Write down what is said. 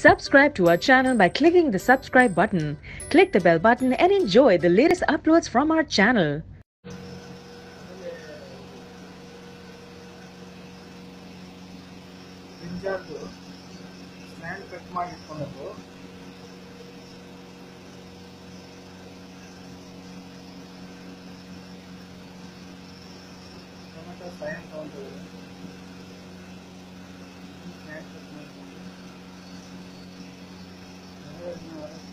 Subscribe to our channel by clicking the subscribe button. Click the bell button and enjoy the latest uploads from our channel. brinjal ಸ್ನ್ಯಾನ್ cut ಮಾಡಿ ಇಟ್ಕೊಳ್ಳೋದು. Tomato sign ತಗೊಂಡಿದ್ದೀವಿ. Scan cut ಮಾಡಿ